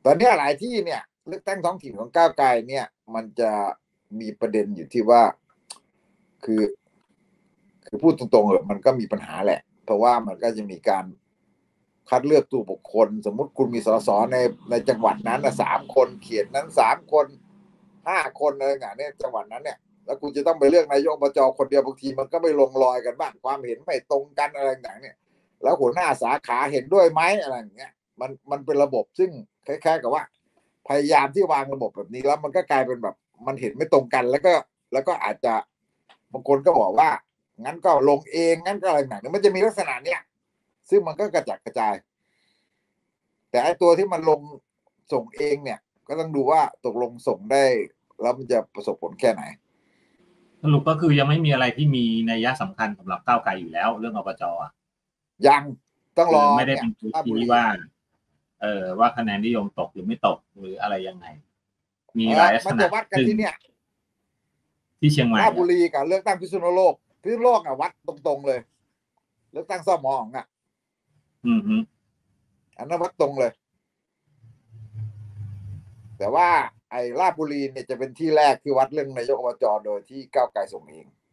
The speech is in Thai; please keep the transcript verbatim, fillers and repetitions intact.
ตอนนี้หลายที่เนี่ยเลือกตั้งท้องถิ่นของก้าวไกลเนี่ยมันจะมีประเด็นอยู่ที่ว่าคือคือพูดตรงๆเลยมันก็มีปัญหาแหละเพราะว่ามันก็จะมีการคัดเลือกตัวบุคคลสมมุติคุณมีสสในในจังหวัดนั้นนะสามคนเขตนั้นสามคนห้าคนอะไรอย่างเงี้ยจังหวัดนั้นเนี่ยแล้วคุณจะต้องไปเลือกนายกอบจคนเดียวบางทีมันก็ไม่ลงรอยกันบ้างความเห็นไม่ตรงกันอะไรอย่างเงี้ยแล้วหัวหน้าสาขาเห็นด้วยไหมอะไรอย่างเงี้ยมันมันเป็นระบบซึ่งคล้ายๆกับว่าพยายามที่วางระบบแบบนี้แล้วมันก็กลายเป็นแบบมันเห็นไม่ตรงกันแล้วก็แล้วก็อาจจะบางคนก็บอกว่างั้นก็ลงเองงั้นก็อะไรอย่างเงี้ยมันจะมีลักษณะเนี้ยซึ่งมันก็กระจัดกระจายแต่ไอ้ตัวที่มันลงส่งเองเนี่ยก็ต้องดูว่าตกลงส่งได้แล้วมันจะประสบผลแค่ไหนสรุปก็คือยังไม่มีอะไรที่มีนัยสำคัญสำหรับก้าวไกลอยู่แล้วเรื่องอบจอ่ะยังต้องรอไม่ได้เนี่ยเป็นตัวราชบุรีชี้ว่าเออว่าคะแนนนิยมตกหรือไม่ตกหรืออะไรยังไงมีเอหลาอยลักษณะมันจะวัดกันที่เนี่ยที่เชียงใหม่ราชบุรีกับเลือกตั้งพิษณุโลกพิษณุโลกอ่ะวัดตรงๆเลยเลือกตั้งซ่อมหมองอ่ะอืมฮึอันนั้นวัดตรงเลยแต่ว่าไอ้ราชบุรีเนี่ยจะเป็นที่แรกที่วัดเรื่องนายกอบจโดยที่ก้าวไกลส่งเอง